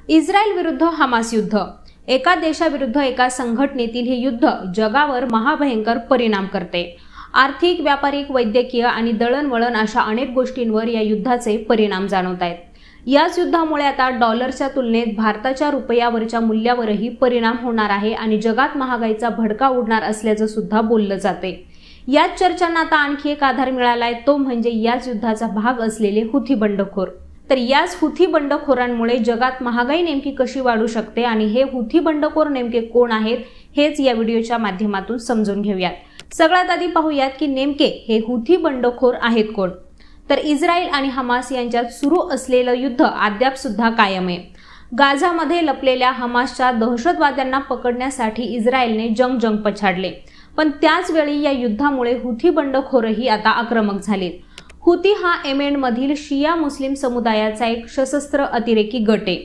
Israel विरुद्ध Hamas युद्ध। एका देशाविरुद्ध एका संघटनेतील हे युद्ध जगावर महाभयंकर परिणाम करते। आर्थिक, व्यापारिक, वैद्यकीय आणि दळणवळण अशा अनेक गोष्टींवर या युद्धाचे परिणाम जाणवत आहेत। याच युद्धामुळे आता डॉलरच्या तुलनेत भारताच्या रुपयावरच्या मूल्यावरही परिणाम होणार आहे आणि जगात महागाईचा भडका उडणार असल्याचं सुद्धा बोललं जाते। याच चर्चांना आता आणखी एक आधार मिळालाय, तो म्हणजे याच युद्धाचा भाग असलेले हुथी बंडखोर। तर याच हुथी बंडखोरांमुळे जगात महागाई नेमकी कशी वाढू शकते आणि हे हुथी बंडखोर नेमके कोण आहेत हेच या व्हिडिओच्या माध्यमातून समजून घेऊयात। सगळ्यात आधी पाहूयात की नेमके हे हुथी बंडखोर आहेत कोण। तर इस्रायल आणि हमास यांच्यात सुरू असलेलं युद्ध अद्याप सुद्धा कायम आहे। गाझामध्ये लपलेल्या हमासच्या दहशतवाद्यांना पकडण्यासाठी इस्रायलने जंग पछाडले, पण त्याच वेळी या युद्धामुळे हुथी बंडखोरही आता आक्रमक झालेत। हुथी हा येमेनमधील शिया मुस्लिम समुदायाचा एक सशस्त्र अतिरेकी गट आहे।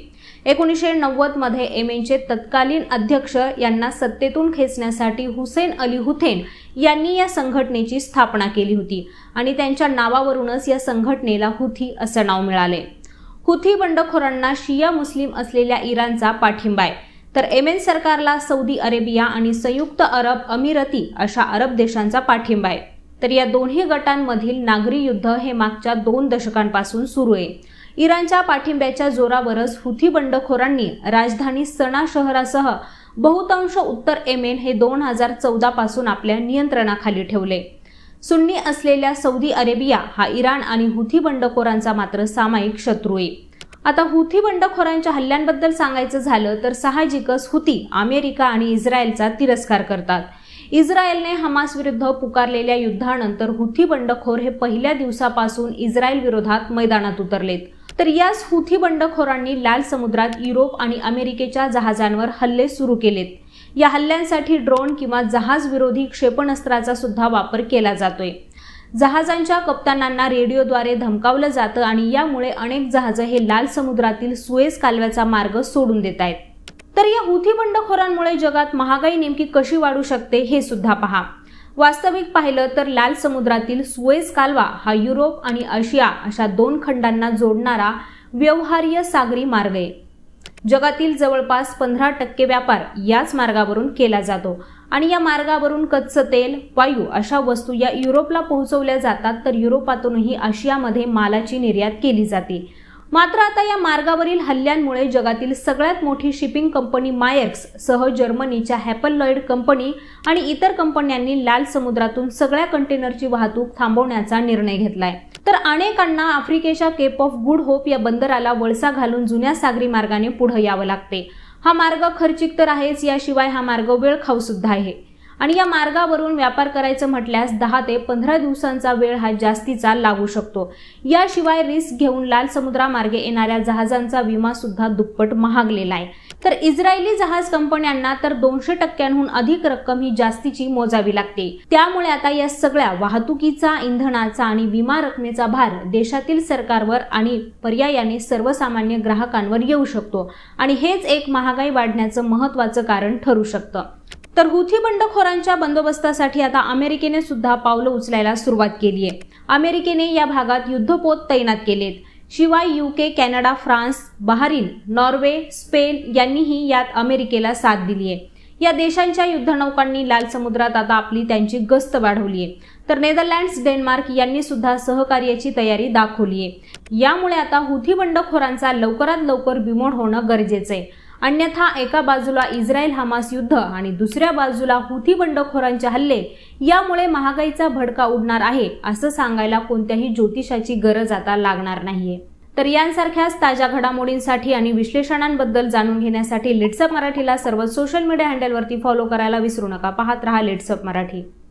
1990 मध्ये येमेनचे तत्कालीन अध्यक्ष यांना सत्तेतून खेचण्यासाठी हुसेन अली हुथेन यांनी या संघटनेची स्थापना केली होती आणि त्यांच्या नावावरूनच या संघटनेला हुथी असं नाव मिळाले। हुथी बंडखोरांना शिया मुस्लिम असलेल्या इराणचा पाठिंबा आहे, तर येमेन सरकारला सौदी अरेबिया आणि संयुक्त अरब अमिराती अशा अरब देशांचा पाठिंबा आहे। तर या दोन्ही गटांमधील नागरी युद्ध हे मागच्या 2 दशकांपासून सुरू आहे। इराणच्या पाठिंब्याच्या जोरावरच हुथी बंडखोरांनी राजधानी सना शहरासह बहुतांश उत्तर येमेन हे 2014 पासून आपल्या नियंत्रणाखाली ठेवले। सुन्नी असलेल्या सौदी अरेबिया हा इराण आणि हुथी बंडखोरांचा मात्र सामायिक शत्रू आहे। आता हुथी बंडखोरांच्या हल्ल्यांबद्दल सांगायचं झालं तर साहजिकच हुथी अमेरिका आणि इस्रायलचा तिरस्कार करतात। इस्रायलने हमास विरुद्ध पुकारलेल्या युद्धानंतर हुथी बंडखोर हे पहिल्या दिवसापासून इस्रायल विरोधात मैदानात उतरलेत। तर याच हुथी बंडखोरांनी लाल समुद्रात युरोप आणि अमेरिकेच्या जहाजांवर हल्ले सुरू केलेत। या हल्ल्यांसाठी ड्रोन किंवा जहाज विरोधी क्षेपणास्त्राचा सुद्धा वापर केला जातोय। जहाजांच्या कप्तानांना रेडिओद्वारे धमकावलं जातं आणि यामुळे अनेक जहाजं हे लाल समुद्रातील सुएझ कालव्याचा मार्ग सोडून देत आहेत। तर या हुथी बंडखोरांमुळे जगात महागाई नेमकी कशी वाढू शकते हे सुद्धा पहा। वास्तविक पाहिलं तर लाल समुद्रातील सुएझ कालवा हा युरोप आणि आशिया अशा 2 खंडांना जोडणारा व्यवहार्य सागरी मार्ग आहे। जगातील जवळपास 15% व्यापार याच मार्गावरून केला जातो आणि या मार्गावरून कच्चं तेल, वायू अशा वस्तू या युरोपला पोहोचवल्या जातात, तर युरोपातूनही आशियामध्ये मालाची निर्यात केली जाते। मात्र आता या मार्गावरील हल्ल्यांमुळे जगातील सगळ्यात मोठी शिपिंग कंपनी मायर्क्स सह जर्मनीच्या हॅपल-लॉइड कंपनी आणि इतर कंपन्यांनी लाल समुद्रातून सगळ्या कंटेनरची वाहतूक थांबवण्याचा निर्णय घेतलाय। तर अनेकांना आफ्रिकेच्या केप ऑफ गुड होप या बंदराला वळसा घालून जुन्या सागरी मार्गाने पुढे यावं लागते। हा मार्ग खर्चिक तर आहेच, याशिवाय हा मार्ग वेळखाऊ सुद्धा आहे आणि या मार्गावरून व्यापार करायचं म्हटल्यास 10 ते 15 दिवसांचा वेळ हा जास्तीचा लागू शकतो। याशिवाय रिस्क घेऊन लाल समुद्रामार्गे येणाऱ्या जहाजांचा विमा सुद्धा दुप्पट महागलेला आहे। तर इस्रायली जहाज कंपन्यांना तर 200% अधिक रक्कम ही जास्तीची मोजावी लागते। त्यामुळे आता या सगळ्या वाहतुकीचा, इंधनाचा आणि विमा रकमेचा भार देशातील सरकारवर आणि पर्यायाने सर्वसामान्य ग्राहकांवर येऊ शकतो आणि हेच एक महागाई वाढण्याचं महत्त्वाचं कारण ठरू शकतं। तर हुथी बंडखोरांच्या बंदोबस्तासाठी आता अमेरिकेने सुद्धा पावलं उचलायला सुरुवात केली आहे। अमेरिकेने या भागात युद्धपोत तैनात केलेत। शिवाय UK, Canada, France, Bahrain, Norway, Spain यांनीही यात अमेरिकेला साथ दिली आहे। या देशांच्या युद्धनौकांनी लाल समुद्रात आता त्यांची गस्त वाढवली आहे। तर नेदरलँड्स, डेन्मार्क यांनी सुद्धा सहकार्याची तयारी दाखवली आहे। यामुळे आता हुथी बंडखोरांचा लवकरात लवकर बिमोड होणं गरजेचं आहे। अन्यथा एका बाजूला इस्रायल हमास युद्ध आणि दुसऱ्या बाजूला हुथी बंडखोरांचे हल्ले, यामुळे महागाईचा भडका उडणार आहे असं सांगायला कोणत्याही ज्योतिषाची गरज आता लागणार नाहीये। तर यांसारख्याच ताज्या घडामोडींसाठी आणि विश्लेषणांबद्दल जाणून घेण्यासाठी लेट्सअप मराठीला सर्व सोशल मीडिया हँडलवरती फॉलो करायला विसरू नका। पाहत रहा लेट्सअप मराठी।